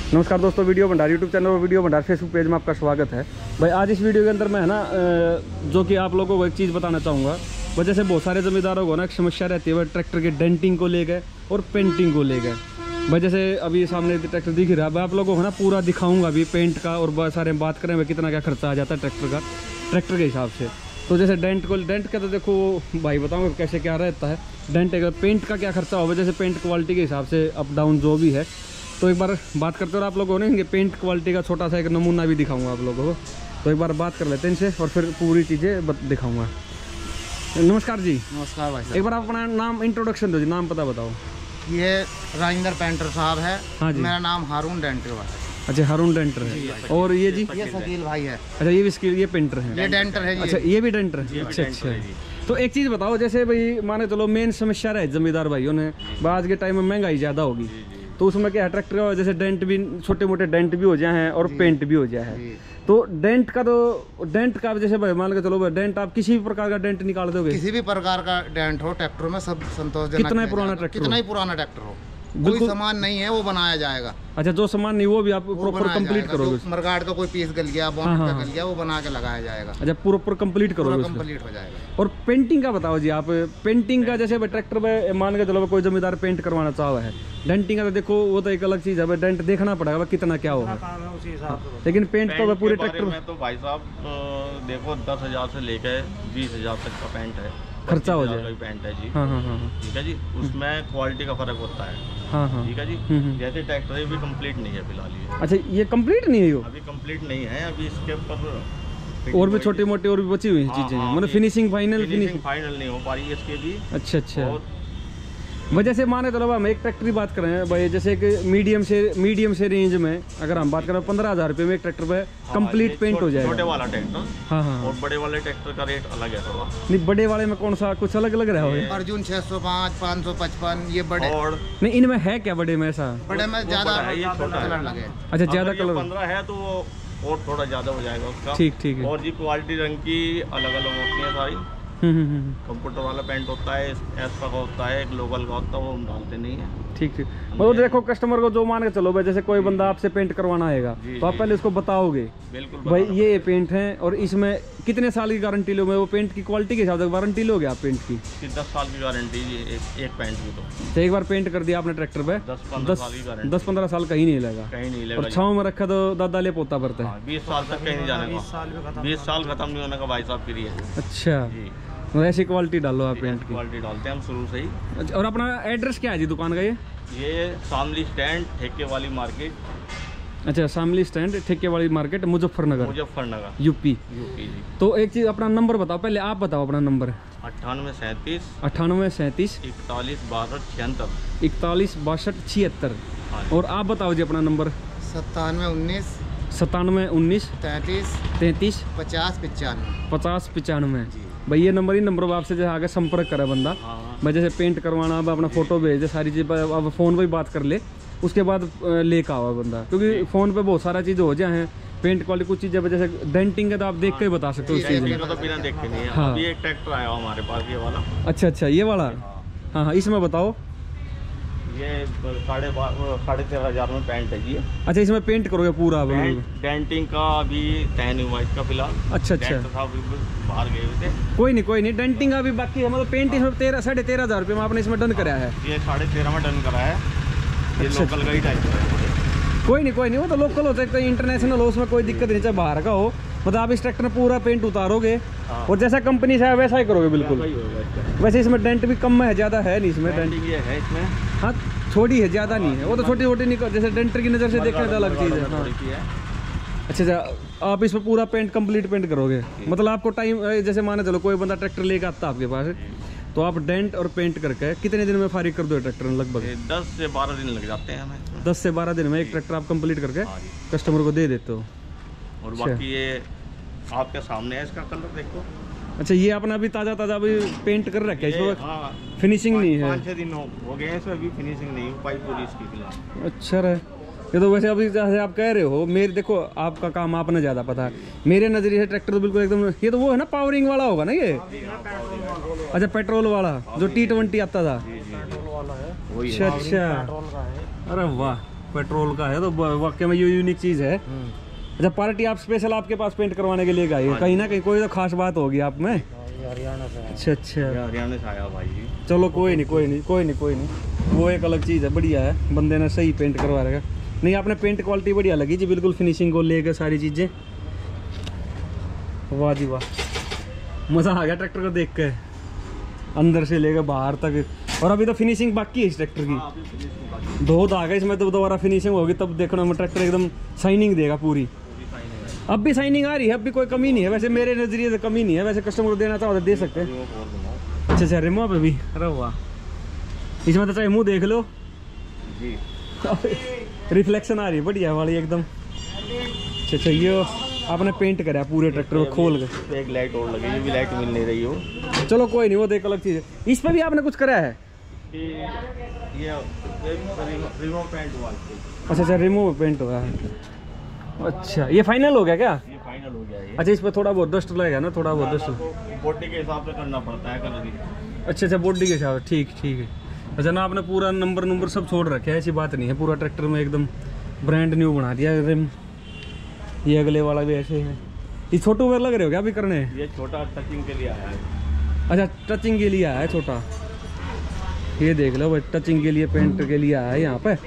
नमस्कार दोस्तों, वीडियो भंडार यूट्यूब चैनल और वीडियो भंडार फेसबुक पेज में आपका स्वागत है। भाई आज इस वीडियो के अंदर मैं है ना जो कि आप लोगों को एक चीज़ बताना चाहूँगा। वजह से बहुत सारे ज़मींदारों को ना एक समस्या रहती है ट्रैक्टर के डेंटिंग को ले गए और पेंटिंग को ले गए। भाई जैसे अभी सामने ट्रैक्टर दिख रहा है, मैं आप लोगों को ना पूरा दिखाऊँगा अभी पेंट का, और बहुत सारे बात करें भाई कितना क्या खर्चा आ जाता है ट्रैक्टर के हिसाब से। तो जैसे डेंट का तो देखो भाई बताऊँगा कैसे क्या रहता है। डेंट का पेंट का क्या खर्चा होगा, जैसे पेंट क्वालिटी के हिसाब से अप डाउन जो भी है। तो एक बार बात करते हो आप लोगों ने पेंट क्वालिटी का छोटा सा एक नमूना भी दिखाऊंगा आप लोगों को। तो एक बार बात कर लेते हैं इनसे और फिर पूरी चीज़ें दिखाऊंगा। नमस्कार जी। नमस्कार भाई साहब। एक बार आप अपना नाम इंट्रोडक्शन दो जी, नाम पता बताओ। ये राजेंद्र पेंटर साहब है। हाँ जी। मेरा नाम हारून डेंटर है। अच्छा, हारून डेंटर है। और ये जी ये शकील भाई है। अच्छा, ये भी शकील, ये पेंटर है। ये डेंटर है। अच्छा, ये भी डेंटर है। अच्छा अच्छा। तो एक चीज़ बताओ, जैसे भाई माने चलो मेन समस्या रहे जमींदार भाइयों ने, आज के टाइम में महंगाई ज़्यादा होगी, तो उसमें क्या है ट्रैक्टर जैसे डेंट भी, छोटे मोटे डेंट भी हो जाए हैं और पेंट भी हो जाए है। तो डेंट का जैसे भाई मान के चलो डेंट आप किसी भी प्रकार का डेंट निकाल दोगे? किसी भी प्रकार का डेंट हो ट्रैक्टर में सब संतोषजनक। कितना ही पुराना ट्रैक्टर हो, कोई सामान नहीं है वो बनाया जाएगा। अच्छा, जो सामान नहीं वो भी आप प्रॉपर कंप्लीट करोगे? मरगाड़ का कोई पीस गल गया, बोनट का गल गया, वो बना के लगाया जाएगा। अच्छा, प्रॉपर कंप्लीट करोगे? कंप्लीट हो जाएगा। और पेंटिंग का बताओ जी आप। पेंटिंग का जैसे ट्रैक्टर में मान के चलो कोई जमींदार पेंट करवाना चाह है, डेंटिंग का तो देखो वो तो एक अलग चीज है, डेंट देखना पड़ेगा कितना क्या होगा। लेकिन पेंट तो पूरे ट्रैक्टर में तो भाई साहब देखो 10,000 से लेकर 20,000 तक का पेंट है, खर्चा हो जाएगा। पेंट है जी। हाँ हाँ हाँ, ठीक है जी। उसमें क्वालिटी का फर्क होता है। हाँ हाँ, ठीक है जी। जैसे ट्रैक्टर ये भी कंप्लीट नहीं है फिलहाल ये। अच्छा, ये कंप्लीट नहीं है? अभी कंप्लीट नहीं है, अभी इसके ऊपर और भी छोटी मोटी और भी बची हुई चीजें हैं, मतलब फिनिशिंग फाइनल नहीं हो पा रही है इसके भी। अच्छा अच्छा। वजह से माने चलो हम एक ट्रैक्टर की बात करें भाई, जैसे कि मीडियम से रेंज में अगर हम बात करें 15,000 रुपये में एक ट्रैक्टर पे कंप्लीट पेंट हो जाएगा। छोटे वाला ट्रैक्टर। हाँ हाँ। और बड़े वाले ट्रैक्टर का रेट अलग है थोड़ा। नहीं, बड़े वाले में कौन सा कुछ अलग रहा है? अर्जुन 605, 555 ये बड़े। और नहीं, इनमें है क्या बड़े में ऐसा? बड़े में ज्यादा कलर लगे। अच्छा, ज्यादा कलर 15 है तो और थोड़ा ज्यादा हो जाएगा उसका। ठीक है। और जी क्वालिटी रंग की अलग अलग होती है सारी। कंप्यूटर वाला पेंट होता है, एस्पा का होता है, एक लोकल का होता है, वो हम डालते नहीं है। ठीक ठीक। मतलब देखो कस्टमर को जो मान के चलो भाई, जैसे कोई बंदा आपसे पेंट करवाना आएगा तो आप पहले उसको बताओगे भाई ये पेंट है और इसमें कितने साल की गारंटी लोगे? वो पेंट की क्वालिटी के हिसाब से गारंटी लोगे आप पेंट की? 10 साल की गारंटी एक पेंट की। तो एक बार पेंट कर दिया आपने ट्रैक्टर पे 10-15 साल कहीं नहीं लगा। और छाँव में रखा तो दादा ले पोता भरता है। 20 साल तक कहीं नहीं जाने का। 20 साल खत्म नहीं होने का भाई साहब फ्री है। अच्छा, ऐसी क्वालिटी डालो आप पेंट की? क्वालिटी डालते हैं हम शुरू से ही। अच्छा, और अपना एड्रेस क्या है जी दुकान का? ये शामली स्टैंड ठेके वाली मार्केट। अच्छा, शामली स्टैंड ठेके वाली मार्केट, मुजफ्फरनगर, यूपी जी। तो एक चीज़ अपना नंबर बताओ, पहले आप बताओ अपना नंबर। 9837 41 62 76। और आप बताओ जी अपना नंबर। 9719 33 50 95। भाई ये नंबर पर आपसे जैसे आगे संपर्क करे बंदा। भाई जैसे पेंट करवाना, अब अपना फोटो भेज दे, सारी चीज़ अब फ़ोन पर ही बात कर ले, उसके बाद लेकर आवा बंदा, क्योंकि फ़ोन पे बहुत सारा चीज़ हो जाए हैं। पेंट क्वालिटी कुछ चीज़ें जैसे डेंटिंग है तो आप देख के ही बता सकते हो उस चीज़ में। तो बिना देखे नहीं है। हाँ, अभी एक ट्रैक्टर आया हमारे पास ये वाला। अच्छा अच्छा, ये वाला। हाँ हाँ, इसमें बताओ। ये 13,500 में पेंट है जी। अच्छा, इसमें पेंट करोगे पूरा? डेंटिंग का अभी तय नहीं हुआ इसका फिलहाल। अच्छा अच्छा, बाहर गए थे। कोई नहीं, डेंटिंग का भी बाकी है, मतलब पेंट इसमें 13,500 रुपये में आपने इसमें डन कराया है। ये 13,500 में डन कराया है। ये लोकल का ही टाइप है। कोई नहीं, वो तो लोकल हो सकता है, इंटरनेशनल हो, उसमें कोई दिक्कत नहीं, चाहे बाहर का हो। मतलब आप इस ट्रैक्टर में पूरा पेंट उतारोगे और जैसा कंपनी से है वैसा ही करोगे बिल्कुल। वैसे इसमें डेंट भी कम है, ज़्यादा है नहीं इसमें। डेंट ये है इसमें, हाँ छोटी है, ज़्यादा नहीं है। वो तो छोटी छोटी नहीं, जैसे डेंटर की नज़र से देखने तो अलग चीज़ है। हाँ। अच्छा, आप इसमें पूरा पेंट कंप्लीट पेंट करोगे? मतलब आपको टाइम, जैसे माने चलो कोई बंदा ट्रैक्टर लेकर आता है आपके पास, तो आप डेंट और पेंट करके कितने दिन में फारिग कर दो ट्रैक्टर में? लगभग 10 से 12 दिन लग जाते हैं हमें। 10 से 12 दिन में एक ट्रैक्टर आप कंप्लीट करके कस्टमर को दे देते हो। और बाकी ये आपके सामने है, इसका कलर देखो। अच्छा, ये अपना अभी ताज़ा अभी पेंट कर रखा है इसमें? हाँ, फिनिशिंग नहीं है। 5-6 दिन हो गए इसमें, अभी फिनिशिंग नहीं हो पाई पूरी इसकी फिलहाल। अच्छा रहे ये तो। वैसे अभी जैसे आप कह रहे हो, मेरे देखो आपका काम आपने ज़्यादा पता है, मेरे नज़रिए से ट्रैक्टर तो बिल्कुल एकदम, ये तो वो है ना पावरिंग वाला होगा ना ये? अच्छा, पेट्रोल वाला जो T20 आता था। अच्छा अच्छा, अरे वाह। पेट्रोल का है, तो वाकई में ये यूनिक चीज़ है। अच्छा, पार्टी आप स्पेशल आपके पास पेंट करवाने के लिए गए, कहीं ना कहीं कोई तो खास बात होगी आप में। हरियाणा से। अच्छा अच्छा, हरियाणा से आया भाई जी। चलो कोई नहीं, वो एक अलग चीज़ है, बढ़िया है, बंदे ने सही पेंट करवा रखा। नहीं, आपने पेंट क्वालिटी बढ़िया लगी जी, बिल्कुल फिनिशिंग को लेकर सारी चीज़ें, वाह जी वाह, मज़ा आ गया ट्रैक्टर को देख के, अंदर से लेकर बाहर तक। और अभी तो फिनिशिंग बाकी है इस ट्रैक्टर की, धो आ गया इसमें, तो दोबारा फिनिशिंग होगी तब देखना में ट्रैक्टर एकदम शाइनिंग देगा पूरी। अब भी शाइनिंग आ रही है, अब भी कोई कमी नहीं है, वैसे मेरे नज़रिए से कमी नहीं है, वैसे कस्टमर को देना चाहो तो दे सकते हैं। अच्छा अच्छा, रिमो पे भी, अरे वाह, इसमें तो चाहे मुँह देख लो जी, रिफ्लेक्शन आ रही है बढ़िया वाली एकदम। अच्छा अच्छा, ये आपने पेंट करा पूरे ट्रैक्टर को खोल के, एक लाइट और लगी, ये भी लाइट मिल नहीं रही हो। चलो कोई नहीं, वो देख अलग चीज़ है। इस पे भी आपने कुछ करा है? ये रिमो पेंट हुआ। अच्छा अच्छा, रिमूव पेंट हुआ है। अच्छा, ये फाइनल हो गया क्या? ये फाइनल हो गया ये। अच्छा, इस पे थोड़ा बहुत डस्ट लगेगा ना, थोड़ा बहुत डस्ट, बॉडी के हिसाब से करना पड़ता है कलर की। अच्छा अच्छा, बॉडी के हिसाब से, ठीक ठीक है। अच्छा ना, आपने पूरा नंबर सब छोड़ रखे है, ऐसी बात नहीं है, पूरा ट्रैक्टर में एकदम ब्रांड न्यू बना दिया रिम। ये अगले वाला भी ऐसे है। ये छोटू वेयर लग रहे हो क्या अभी करने? ये छोटा टचिंग के लिए आया है। अच्छा, टचिंग के लिए आया है छोटा, ये देख लो भाई, टचिंग के लिए पेंट के लिए आया है यहाँ पे।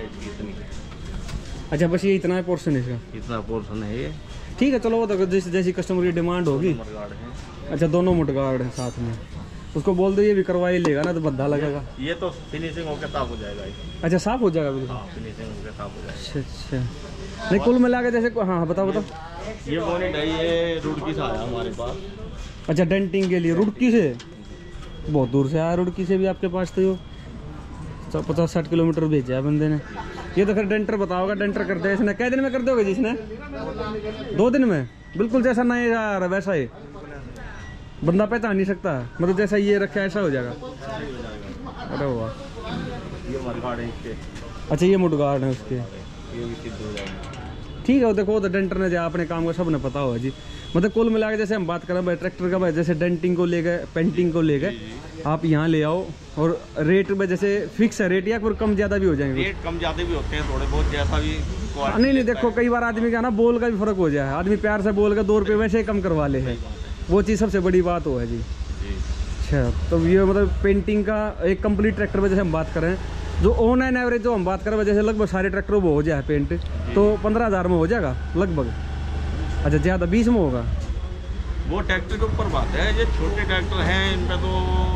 अच्छा, बस ये इतना है पोर्शन इसका, इतना पोर्शन है ये, ठीक है। चलो वो तो जैसी कस्टमर की डिमांड होगी। मडगार्ड है। अच्छा, दोनों मुटगार्ड है साथ में, उसको बोल दो ये भी करवा ही लेगा ना, तो बद्दा लगेगा। ये तो फिनिशिंग होकर साफ हो जाएगा। अच्छा, साफ हो जाएगा बिल्कुल। हाँ, फिनिशिंग होकर साफ हो जाएगा। अच्छा अच्छा, नहीं कुल मिला के जैसे, हाँ बताओ। ये बोनेट है, ये रुड़की से आया हमारे पास। अच्छा, डेंटिंग के लिए रुड़की से, बहुत दूर से आया रुड़की से भी आपके पास, तो 50-60 किलोमीटर भेजा है बंदे ने। ये तो फिर डेंटर बताओगा, डेंटर कर दे इसने, कै दिन में कर दोगे जिसने? 2 दिन में, बिल्कुल जैसा नया आ रहा वैसा ही, बंदा पहचान नहीं सकता, मतलब जैसा ये रखा है ऐसा हो जाएगा। अरे वाह, ये मडगार्ड है इसके। अच्छा, ये मुडगार्ड है उसके, ये भी सिद्ध हो जाएगा। ठीक है। वो देखो, तो डेंटर ने जो अपने काम को सब ने पता होगा जी। मतलब कुल मिला के जैसे हम बात करें भाई ट्रैक्टर का, भाई जैसे डेंटिंग को लेकर, पेंटिंग को लेकर आप यहाँ ले आओ, और रेट में जैसे फिक्स है रेट, या फिर कम ज़्यादा भी हो जाएंगे? रेट कम ज़्यादा भी होते हैं थोड़े बहुत, जैसा भी। नहीं देखो, कई बार आदमी का ना बोल का भी फर्क हो जाए, आदमी प्यार से बोल के 2 रुपये वैसे ही कम करवा ले है, वो चीज़ सबसे बड़ी बात हो है जी। अच्छा, तो ये मतलब पेंटिंग का एक कंप्लीट ट्रैक्टर में जैसे हम बात करें, जो ऑन एन एवरेज जो हम बात करें, जैसे लगभग सारे ट्रैक्टरों में हो जाए पेंट, तो 15,000 में हो जाएगा लगभग। अच्छा, ज़्यादा 20 में होगा? वो ट्रैक्टर के ऊपर बात है, ये छोटे ट्रैक्टर हैं इनका तो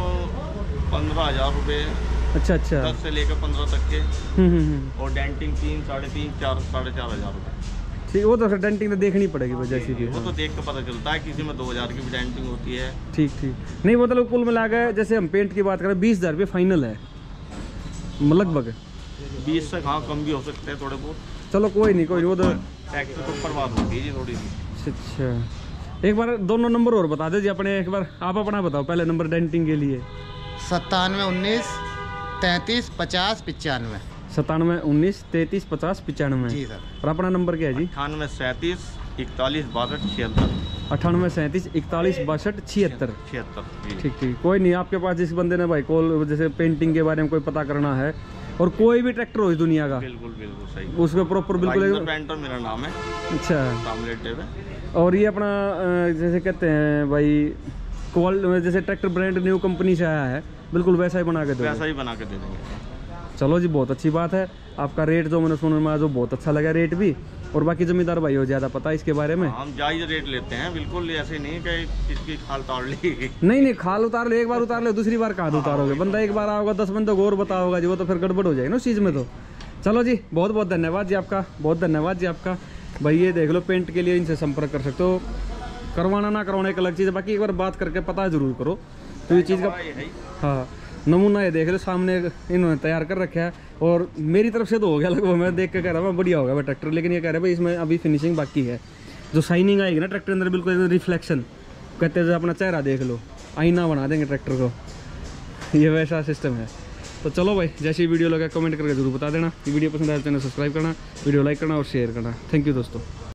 15,000 रुपये। अच्छा अच्छा, 10 से लेकर 15 तक के। और डेंटिंग 3, 3.5, 4, 4,500 रुपये। ठीक, वो तो फिर डेंटिंग तो देखनी पड़ेगी वजह से भी, वो तो देख के पता चलता है, किसी में 2,000 की भी डेंटिंग होती है। ठीक ठीक। नहीं मतलब कुल मिला के जैसे हम पेंट की बात करें, 20,000 रुपये फाइनल है लगभग। 20 से हाँ कम भी हो सकते हैं थोड़े बहुत। चलो कोई नहीं, वो तो ट्रैक्टर के ऊपर बात होती है जी थोड़ी सी। अच्छा, एक बार दोनों नंबर और बता दीजिए अपने, एक बार आप अपना बताओ पहले नंबर डेंटिंग के लिए। 97 19 33 50 95। 97 19 33 50 95 जी सर। और अपना नंबर क्या है जी? 98 37 41 62 76। 98 37 41 62 76। 76। ठीक ठीक, कोई नहीं, आपके पास जिस बंदे ने भाई कॉल, जैसे पेंटिंग के बारे में कोई पता करना है, और कोई भी ट्रैक्टर हो इस दुनिया का, बिल्कुल बिल्कुल सही, उसको प्रॉपर बिल्कुल। पेंटर मेरा नाम है। अच्छा, सामलेटे में। और ये अपना जैसे कहते हैं भाई, जैसे ट्रैक्टर ब्रांड न्यू कंपनी से आया है, बिल्कुल वैसा ही बना के दो? वैसा ही बना के दे देंगे। चलो जी, बहुत अच्छी बात है। आपका रेट जो मैंने सुना में जो बहुत अच्छा लगा रेट भी, और बाकी जमींदार भाई हो ज़्यादा पता है इसके बारे में। हम जायज़ रेट लेते हैं, बिल्कुल ऐसे नहीं कि इसकी खाल ताड़ ली। नहीं, खाल उतार ले, एक बार उतार ले, दूसरी बार कहाँ उतारोगे? बंदा एक बार आओगे 10 बंदों को और बताओगा जी, वो तो फिर गड़बड़ हो जाएगी ना उस चीज़ में। तो चलो जी, बहुत बहुत धन्यवाद जी आपका, बहुत धन्यवाद जी आपका। भाई ये देख लो, पेंट के लिए इनसे संपर्क कर सकते हो, करवाना ना करवाना एक अलग चीज़ है, बाकी एक बार बात करके पता जरूर करो। तो ये चीज़ का हाँ नमूना ये देख लो सामने इन्होंने तैयार कर रखा है, और मेरी तरफ से तो हो गया लगभग, मैं देख के कह रहा हूँ बढ़िया हो गया ट्रैक्टर, लेकिन ये कह रहे हैं भाई इसमें अभी फिनिशिंग बाकी है, जो शाइनिंग आएगी ना ट्रैक्टर अंदर, बिल्कुल रिफ्लेक्शन, कहते हैं अपना चेहरा देख लो, आईना बना देंगे ट्रैक्टर को, ये वैसा सिस्टम है। तो चलो भाई, जैसी वीडियो लगा कमेंट करके जरूर बता देना। वीडियो पसंद आए तो चैनल सब्सक्राइब करना, वीडियो लाइक करना और शेयर करना। थैंक यू दोस्तों।